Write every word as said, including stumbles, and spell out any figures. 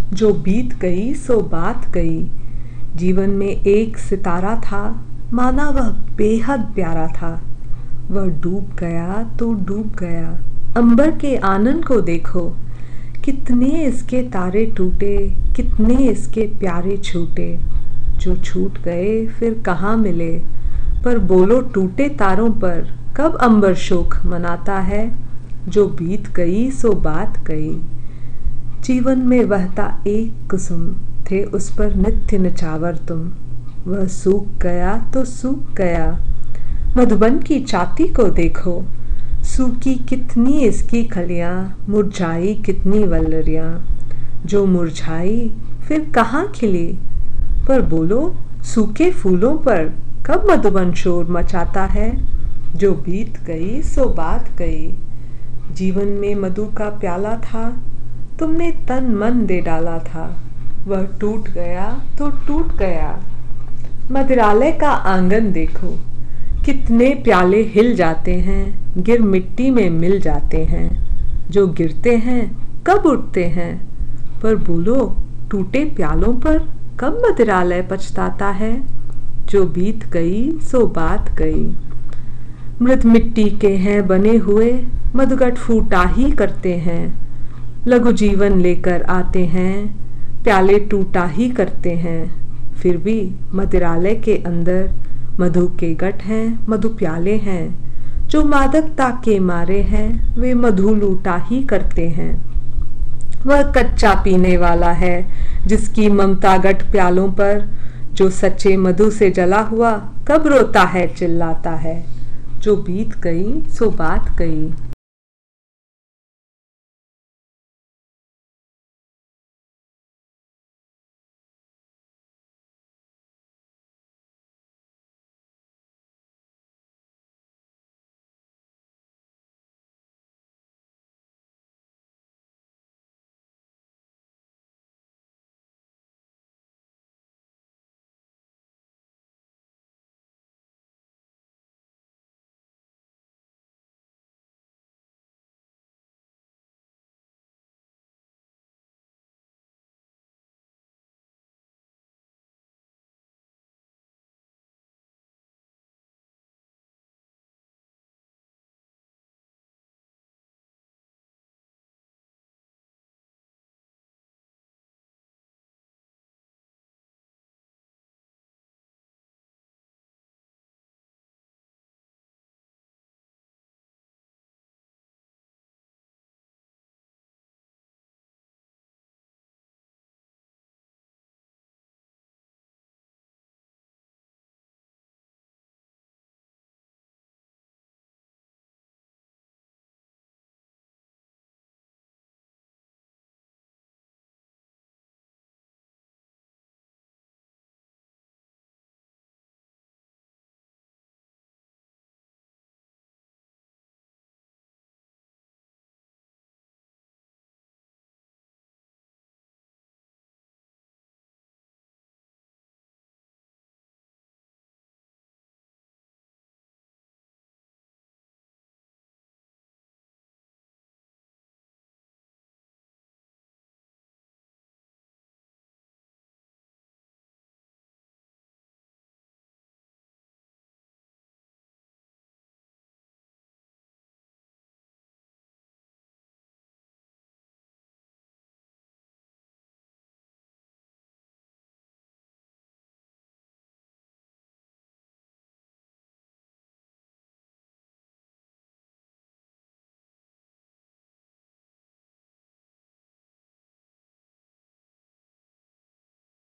जो बीत गई सो बात गई। जीवन में एक सितारा था, माना वह बेहद प्यारा था। वह डूब गया तो डूब गया। अंबर के आनन को देखो, कितने इसके तारे टूटे, कितने इसके प्यारे छूटे। जो छूट गए फिर कहाँ मिले, पर बोलो टूटे तारों पर कब अंबर शोक मनाता है। जो बीत गई सो बात गई। जीवन में बहता एक कुसुम, थे उस पर नित्य निछावर तुम। वह सूख गया तो सूख गया। मधुबन की चाती को देखो, सूखी कितनी इसकी कलियां, मुरझाई कितनी वल्लरियां। जो मुरझाई फिर कहाँ खिली, पर बोलो सूखे फूलों पर कब मधुबन शोर मचाता है। जो बीत गई सो बात गई। जीवन में मधु का प्याला था, तुमने तन मन दे डाला था। वह टूट गया तो टूट गया। मदिरालय का आंगन देखो, कितने प्याले हिल जाते हैं, गिर मिट्टी में मिल जाते हैं। जो गिरते हैं कब उठते हैं, पर बोलो टूटे प्यालों पर कब मदिरालय पछताता है। जो बीत गई सो बात गई। मृत मिट्टी के हैं बने हुए, मधुगट फूटा ही करते हैं। लघु जीवन लेकर आते हैं, प्याले टूटा ही करते हैं। फिर भी मदिरालय के अंदर मधु के गट हैं, मधु प्याले हैं। जो मादकता के मारे हैं, वे मधु लूटा ही करते हैं। वह कच्चा पीने वाला है, जिसकी ममता गट प्यालों पर। जो सच्चे मधु से जला हुआ कब रोता है चिल्लाता है। जो बीत गई सो बात गई।